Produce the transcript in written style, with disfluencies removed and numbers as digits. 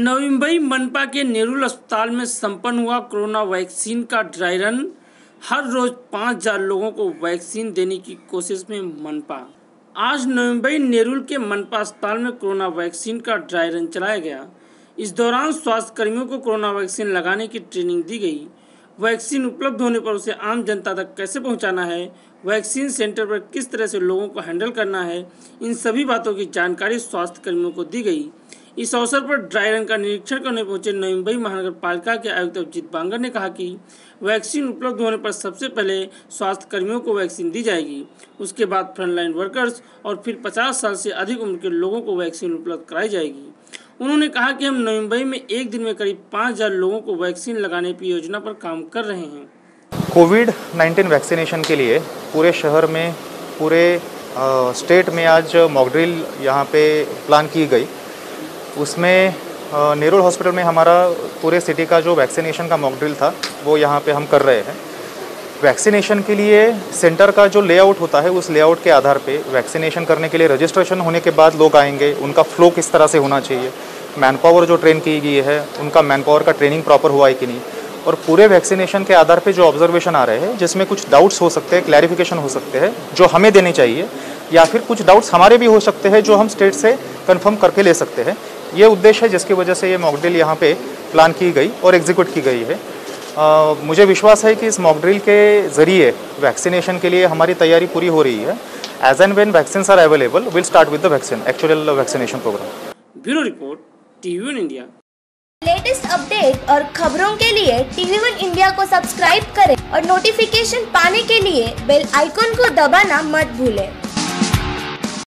नवी मुंबई मनपा के नेरुल अस्पताल में संपन्न हुआ कोरोना वैक्सीन का ड्राई रन। हर रोज 5000 लोगों को वैक्सीन देने की कोशिश में मनपा। आज नवी मुंबई नेरुल के मनपा अस्पताल में कोरोना वैक्सीन का ड्राई रन चलाया गया। इस दौरान स्वास्थ्य कर्मियों को कोरोना वैक्सीन लगाने की ट्रेनिंग दी गई। वैक्सीन उपलब्ध होने पर उसे आम जनता तक कैसे पहुंचाना है, वैक्सीन सेंटर पर किस तरह से लोगों को हैंडल करना है, इन सभी बातों की जानकारी स्वास्थ्य कर्मियों को दी गई। इस अवसर पर ड्राई रन का निरीक्षण करने पहुंचे नवी मुंबई महानगर पालिका के आयुक्त अभिजीत बांगर ने कहा कि वैक्सीन उपलब्ध होने पर सबसे पहले स्वास्थ्य कर्मियों को वैक्सीन दी जाएगी, उसके बाद फ्रंटलाइन वर्कर्स और फिर 50 साल से अधिक उम्र के लोगों को वैक्सीन उपलब्ध कराई जाएगी। उन्होंने कहा कि हम नवी मुंबई में एक दिन में करीब 5000 लोगों को वैक्सीन लगाने की योजना पर काम कर रहे हैं। कोविड-19 वैक्सीनेशन के लिए पूरे शहर में, पूरे स्टेट में आज मॉक ड्रिल यहाँ पे प्लान की गई। उसमें नेरुल हॉस्पिटल में हमारा पूरे सिटी का जो वैक्सीनेशन का मॉक ड्रिल था वो यहाँ पे हम कर रहे हैं। वैक्सीनेशन के लिए सेंटर का जो लेआउट होता है उस लेआउट के आधार पे वैक्सीनेशन करने के लिए रजिस्ट्रेशन होने के बाद लोग आएंगे, उनका फ्लो किस तरह से होना चाहिए, मैन पावर जो ट्रेन की गई है उनका मैन पावर का ट्रेनिंग प्रॉपर हुआ है कि नहीं, और पूरे वैक्सीनेशन के आधार पे जो ऑब्जर्वेशन आ रहे हैं जिसमें कुछ डाउट्स हो सकते हैं, क्लैरिफिकेशन हो सकते हैं जो हमें देने चाहिए, या फिर कुछ डाउट्स हमारे भी हो सकते हैं जो हम स्टेट से कंफर्म करके ले सकते हैं। ये उद्देश्य है जिसकी वजह से ये मॉक ड्रिल यहाँ पे प्लान की गई और एग्जीक्यूट की गई है। मुझे विश्वास है कि इस मॉक ड्रिल के ज़रिए वैक्सीनेशन के लिए हमारी तैयारी पूरी हो रही है। As and when vaccines are available will start with the actual vaccination programme. Bureau report, TV1 India. Latest update और खबरों के लिए TV1 इंडिया को सब्सक्राइब करें और नोटिफिकेशन पाने के लिए बेल आइकॉन को दबाना मत भूलें।